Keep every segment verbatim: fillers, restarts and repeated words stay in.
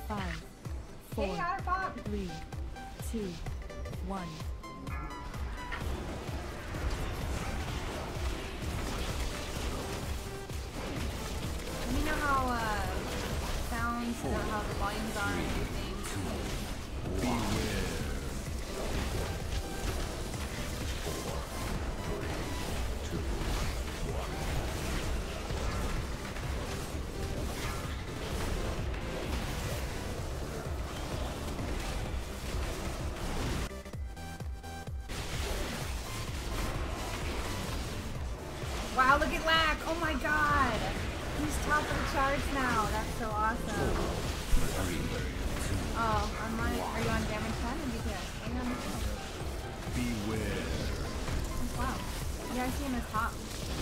Five, four, three, two, one. You know how uh, sounds, uh, how the volumes are and everything. Beware. Wow, look at Lack! Oh my god! He's top of the charts now. That's so awesome. Oh, on my, are you on damage ten or D P S? Are you on this one? Beware. Oh, wow. Yeah, I see him as top.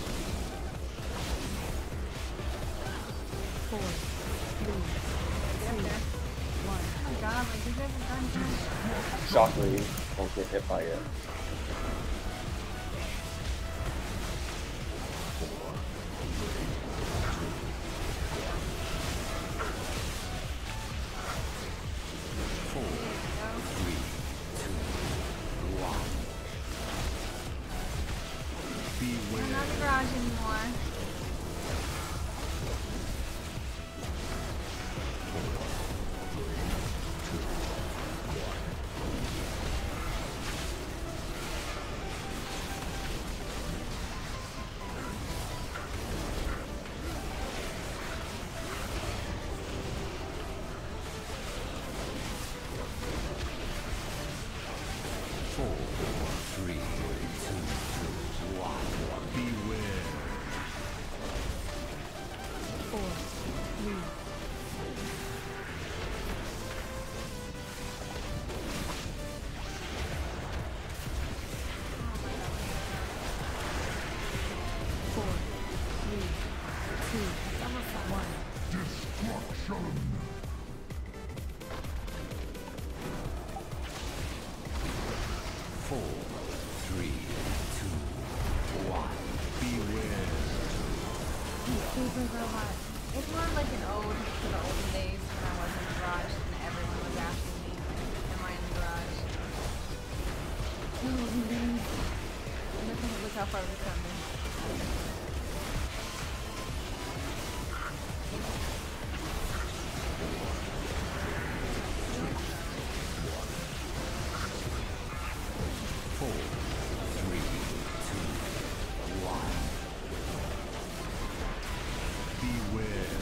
Four, three, Get up there. one. Oh my god, like these guys are done too. Shockingly, won't get hit by it. I'm not in the garage anymore. Four, three, four, three, two, one. Destruction. Four, three, two, one. Beware. Super robot. It's more like an ode to the olden days when I was in the garage and everyone was asking me, am I in the garage? And look, look how far we've come. Four, three, two, one. Beware.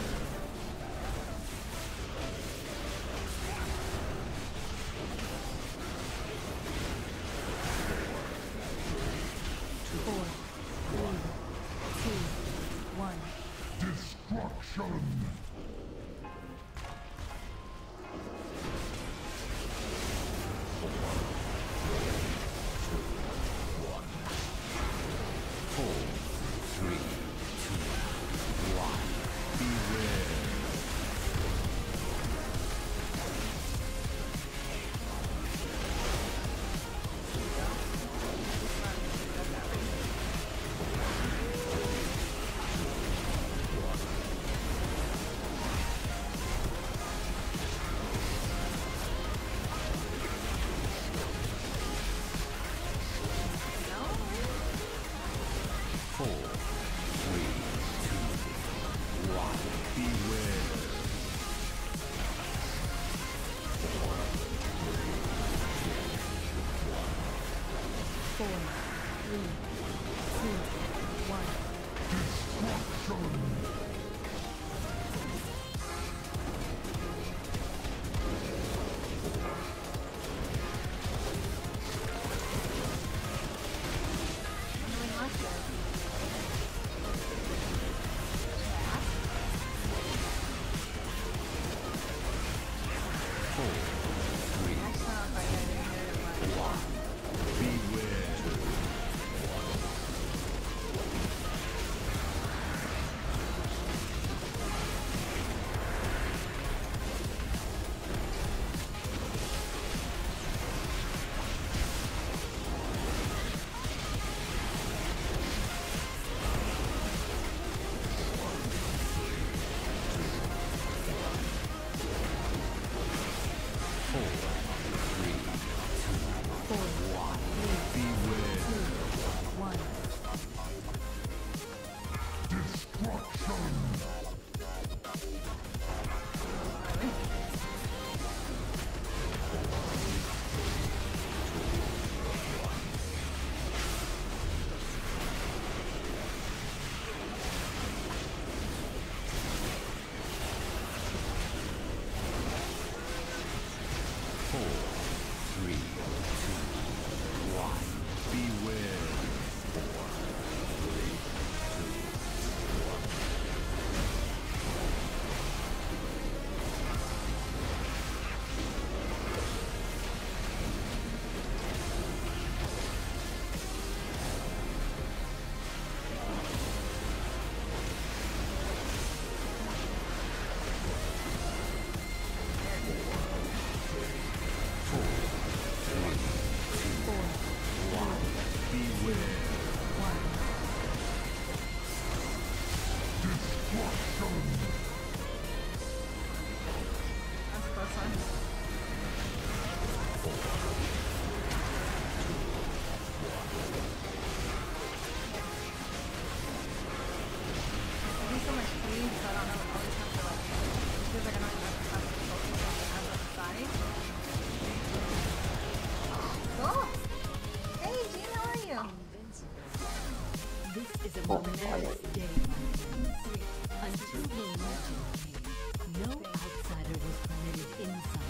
Four, Four, three, two, one. Beware. Four,